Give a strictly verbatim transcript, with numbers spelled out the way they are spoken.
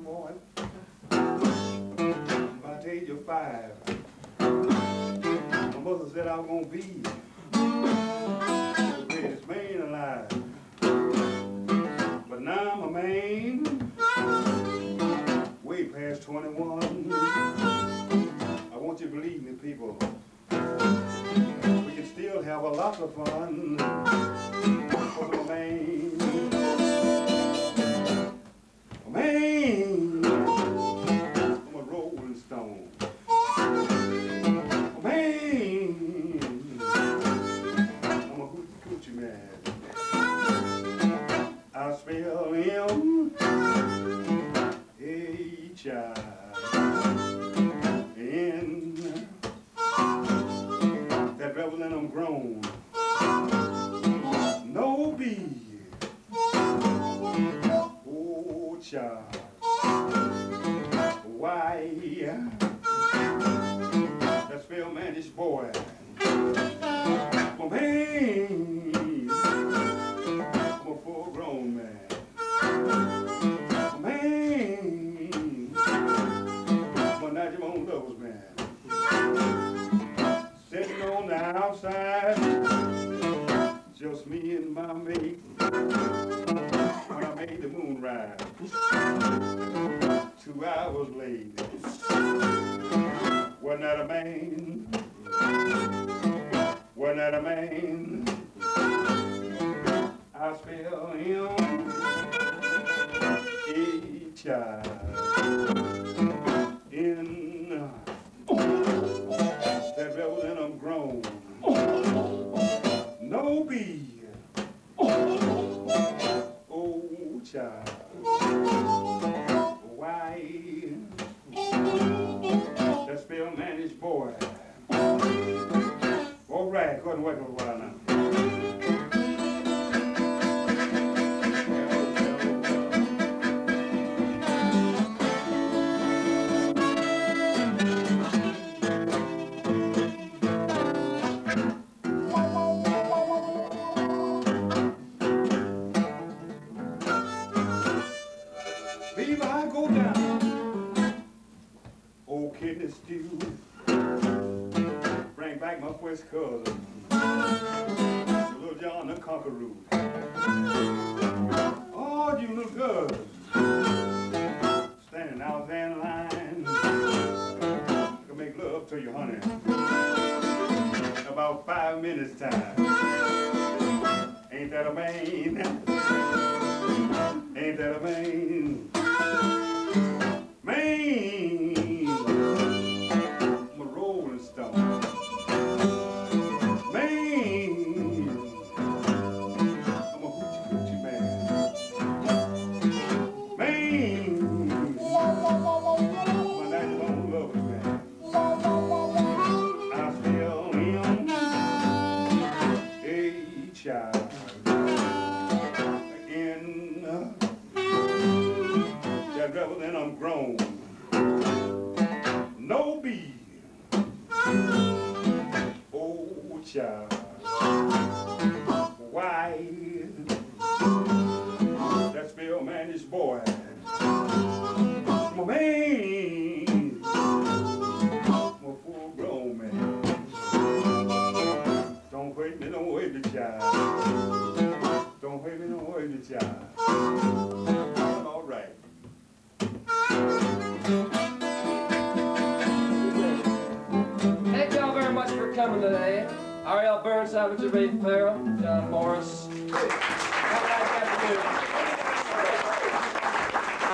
boy. By the age of five, my mother said I was gonna be the greatest man alive. But now I'm a man, way past twenty-one. I want you to believe me, people. We can still have a lot of fun. Cause I'm a man. A man. I'm a rolling stone. A man. I'm a hoochie coochie man. I spell him H I N. That rebel and I'm grown. No B. Oh, child. Why? That spell Mannish boy. My man. I'm a full grown man. Man. I'm a Najimon Lovers man. Sitting on the outside, just me and my mate. When I made the moon rise, two hours late. Wasn't that a man? Wasn't that a man? I spell him H I N. That rebel and I'm grown. No B. Oh, child. Why? That spell Mannish boy. All right, go ahead and work a while now. Baby, I go down, old kidney stew, bring back my first cousin, little John the Conqueror. Oh, you little girls, standing out there in line, can make love to you, honey, in about five minutes time. Ain't that a man? Ain't that a man? Man, I'm a rolling stone. Man, I'm a hoochie coochie man. Man, I'm a Najimon Lovers man. I spell him H I N. That rebel and I'm grown. No B. Oh, child. Why? That spell Mannish boy. My man. I'm a full grown man. Don't hurt me, don't hurt me, child. Don't hurt me, don't hurt me, child. All right. Thank y'all very much for coming today. Farrell, Burnside with your bass, Farrell, Jon Morris.